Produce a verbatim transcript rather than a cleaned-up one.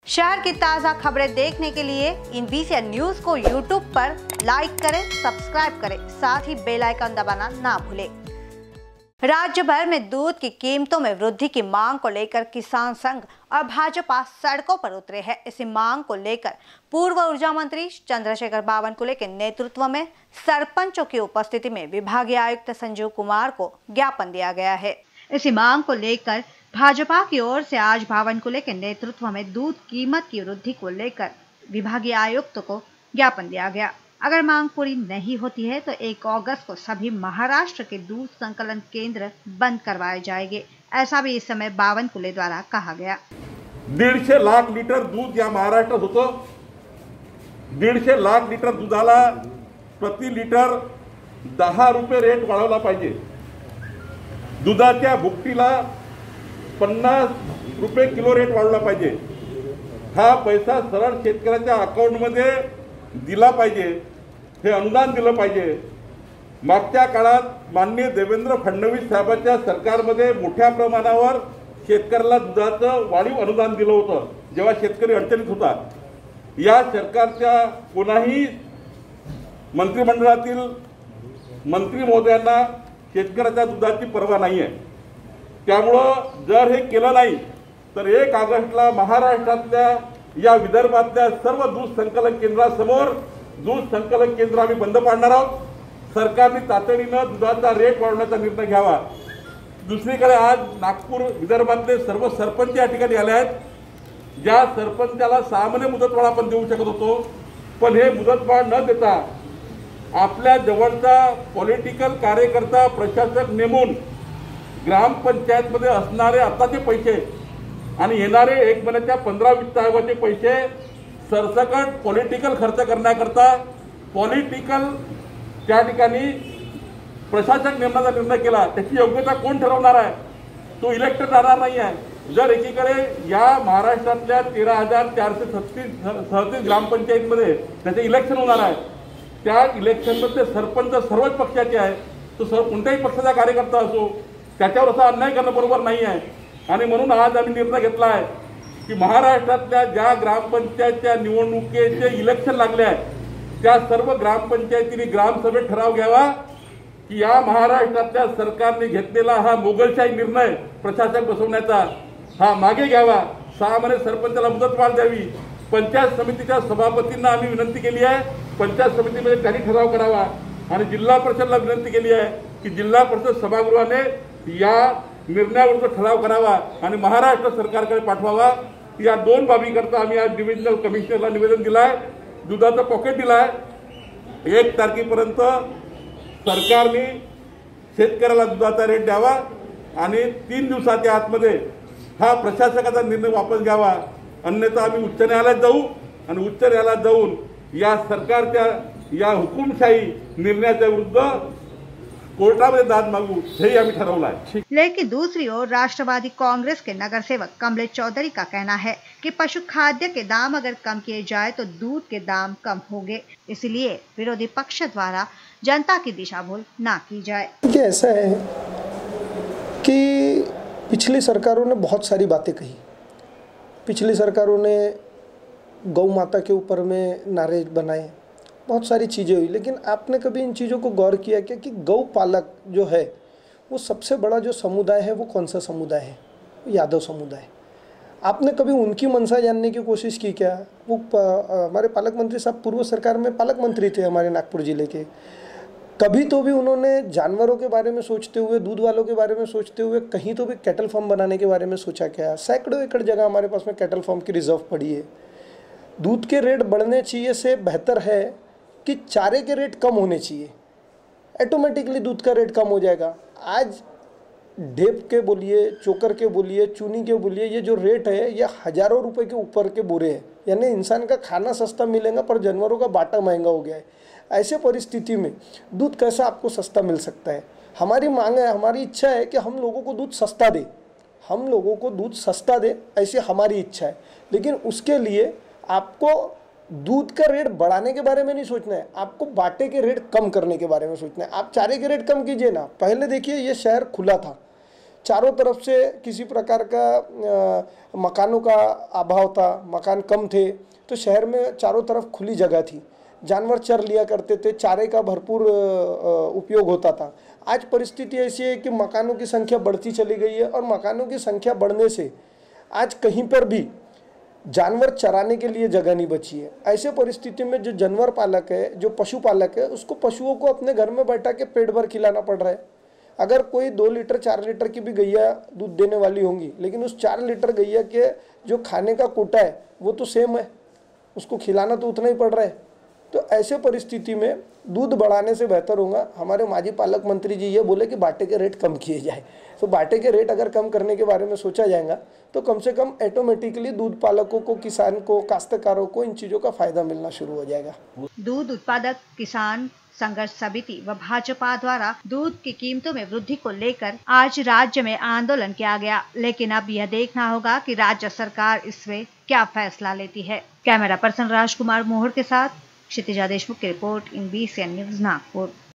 शहर की ताज़ा खबरें देखने के लिए इन वीसीएन न्यूज को यूट्यूब पर लाइक करें, सब्सक्राइब करें, साथ ही बेल आइकन दबाना ना भूलें। राज्य भर में दूध की कीमतों में वृद्धि की मांग को लेकर किसान संघ और भाजपा सड़कों पर उतरे हैं। इसी मांग को लेकर पूर्व ऊर्जा मंत्री चंद्रशेखर बावनकुले के नेतृत्व में सरपंचों की उपस्थिति में विभागीय आयुक्त संजीव कुमार को ज्ञापन दिया गया है। इसी मांग को लेकर भाजपा की ओर से आज बावनकुले के नेतृत्व में दूध कीमत की वृद्धि को लेकर विभागीय आयुक्त को ज्ञापन दिया गया। अगर मांग पूरी नहीं होती है तो एक अगस्त को सभी महाराष्ट्र के दूध संकलन केंद्र बंद करवाए जाएंगे, ऐसा भी इस समय बावनकुले द्वारा कहा गया। दीडशे लाख लिटर दूध या महाराष्ट्रात होतं। दीडशे लाख लिटर दुधाला प्रति लिटर दहा रुपये रेट वाढवला पाहिजे। दुधाच्या भुकटीला पन्नास रुपये किलो रेट वाढवला पाहिजे। हा पैसा सरळ शेतकऱ्याच्या अकाउंटमध्ये दिला पाहिजे, हे अनुदान दिलं पाहिजे। मागच्या काळात माननीय देवेंद्र फडणवीस साहेबांच्या सरकारमध्ये मोठ्या प्रमाणावर शेतकऱ्याला दुधाचं वाढीव अनुदान दिलं होतं, जेव्हा शेतकरी अडचणीत होता। या सरकारच्या कोणाही मंत्रिमंडळातील मंत्री महोदयांना शेतकऱ्याच्या दुधाची पर्वा नाही आहे। त्यामुळे जर हे केलं नाही तर एक ऑगस्टला महाराष्ट्रातल्या या विदर्भातल्या सर्व दूध संकलन केंद्रासमोर दूध संकलन केंद्र आम्ही बंद पाडणार आहोत। सरकारने तातडीने दुधाचा रेट वाढवण्याचा निर्णय घ्यावा। दुसरीकडे आज नागपूर विदर्भातले सर्व सरपंच या ठिकाणी आले आहेत। ज्या सरपंचाला सहा महिने मुदतवाढ आपण देऊ शकत होतो, पण हे मुदतवाढ न देता आपल्या जवळचा पॉलिटिकल कार्यकर्ता प्रशासक नेमून ग्रामपंचायतमध्ये असणारे आताचे पैसे आणि येणारे एक महिन्याच्या पंधरा वित्त आयोगाचे पैसे सरसकट पॉलिटिकल खर्च करण्याकरता पॉलिटिकल त्या ठिकाणी प्रशासक नेमण्याचा निर्णय केला। त्याची योग्यता कोण ठरवणार आहे? तो इलेक्टेड राहणार नाही आहे। जर एकीकडे या महाराष्ट्रातल्या तेरा हजार चारशे छत्तीस सदतीस ग्रामपंचायतमध्ये त्याचे इलेक्शन होणार आहे, त्या इलेक्शनमध्ये सरपंच सर्वच पक्षाचे आहे, तो सर्व कोणत्याही पक्षाचा कार्यकर्ता असो, त्याच्यावर असा अन्याय करणं बरोबर नाही आहे। आणि म्हणून आज आम्ही निर्णय घेतला आहे की महाराष्ट्रातल्या ज्या ग्रामपंचायतच्या निवडणुकीचे इलेक्शन लागले आहे त्या सर्व ग्रामपंचायतींनी ग्रामसभेत ठराव घ्यावा की या महाराष्ट्रातल्या सरकारने घेतलेला हा मोगलशाही निर्णय प्रशासक बसवण्याचा हा मागे घ्यावा। सहा महिने सरपंचाला मुदतवाढ द्यावी। पंचायत समितीच्या सभापतींना आम्ही विनंती केली आहे, पंचायत समितीमध्ये त्यांनी ठराव करावा। आणि जिल्हा परिषदला विनंती केली आहे की जिल्हा परिषद सभागृहाने या निर्णयावर ठराव करावा आणि महाराष्ट्र सरकारकडे पाठवावा। या दोन बाबीकरता आम्ही आज डिव्हिजनल कमिशनरला निवेदन दिलं आहे, दुधाचं पॉकेट दिलं आहे। एक तारखेपर्यंत सरकारने शेतकऱ्याला दुधाचा रेट द्यावा आणि तीन दिवसाच्या आतमध्ये हा प्रशासकाचा निर्णय वापस घ्यावा, अन्यथा आम्ही उच्च न्यायालयात जाऊ आणि उच्च न्यायालयात जाऊन या सरकारच्या या हुकुमशाही निर्णयाच्या विरुद्ध कोर्टामध्ये दाद मांगू, यही हमें ठरवला है। लेकिन दूसरी ओर राष्ट्रवादी कांग्रेस के नगर सेवक कमलेश चौधरी का कहना है कि पशु खाद्य के दाम अगर कम किए जाए तो दूध के दाम कम होंगे, इसलिए विरोधी पक्ष द्वारा जनता की दिशाभूल ना की जाए। ये ऐसा है कि पिछली सरकारों ने बहुत सारी बातें कही। पिछली सरकारों ने गौ माता के ऊपर में नारे बनाए, बहुत सारी चीज़ें हुई, लेकिन आपने कभी इन चीज़ों को गौर किया क्या कि गौ पालक जो है वो सबसे बड़ा जो समुदाय है वो कौन सा समुदाय है? यादव समुदाय। आपने कभी उनकी मंशा जानने की कोशिश की क्या? वो हमारे पालक मंत्री साहब पूर्व सरकार में पालक मंत्री थे हमारे नागपुर ज़िले के। कभी तो भी उन्होंने जानवरों के बारे में सोचते हुए, दूध वालों के बारे में सोचते हुए कहीं तो भी कैटल फार्म बनाने के बारे में सोचा क्या? सैकड़ों एकड़ जगह हमारे पास में कैटल फार्म की रिजर्व पड़ी है। दूध के रेट बढ़ने चाहिए से बेहतर है कि चारे के रेट कम होने चाहिए, ऑटोमेटिकली दूध का रेट कम हो जाएगा। आज ढेप के बोलिए, चोकर के बोलिए, चूनी के बोलिए, ये जो रेट है ये हज़ारों रुपए के ऊपर के बोरे हैं। यानी इंसान का खाना सस्ता मिलेगा पर जानवरों का बाटा महंगा हो गया है। ऐसे परिस्थिति में दूध कैसा आपको सस्ता मिल सकता है? हमारी मांग है, हमारी इच्छा है कि हम लोगों को दूध सस्ता दे, हम लोगों को दूध सस्ता दे, ऐसी हमारी इच्छा है। लेकिन उसके लिए आपको दूध का रेट बढ़ाने के बारे में नहीं सोचना है, आपको बाटे के रेट कम करने के बारे में सोचना है। आप चारे के रेट कम कीजिए ना। पहले देखिए ये शहर खुला था, चारों तरफ से किसी प्रकार का आ, मकानों का अभाव था, मकान कम थे, तो शहर में चारों तरफ खुली जगह थी, जानवर चर लिया करते थे, चारे का भरपूर उपयोग होता था। आज परिस्थिति ऐसी है कि मकानों की संख्या बढ़ती चली गई है और मकानों की संख्या बढ़ने से आज कहीं पर भी जानवर चराने के लिए जगह नहीं बची है। ऐसे परिस्थिति में जो जानवर पालक है, जो पशुपालक है, उसको पशुओं को अपने घर में बैठा के पेट भर खिलाना पड़ रहा है। अगर कोई दो लीटर चार लीटर की भी गैया दूध देने वाली होंगी, लेकिन उस चार लीटर गैया के जो खाने का कोटा है वो तो सेम है, उसको खिलाना तो उतना ही पड़ रहा है। तो ऐसे परिस्थिति में दूध बढ़ाने से बेहतर होगा, हमारे माजी पालक मंत्री जी ये बोले कि बाटे के रेट कम किए जाए। तो बाटे के रेट अगर कम करने के बारे में सोचा जाएगा तो कम से कम ऑटोमेटिकली दूध पालकों को, किसान को, काश्तकारों को इन चीज़ों का फायदा मिलना शुरू हो जाएगा। दूध उत्पादक किसान संघर्ष समिति व भाजपा द्वारा दूध की कीमतों में वृद्धि को लेकर आज राज्य में आंदोलन किया गया, लेकिन अब यह देखना होगा कि राज्य सरकार इसमें क्या फैसला लेती है। कैमरा पर्सन राजकुमार मोहर के साथ क्षितिजा देशमुख की report in BCN news Nagpur.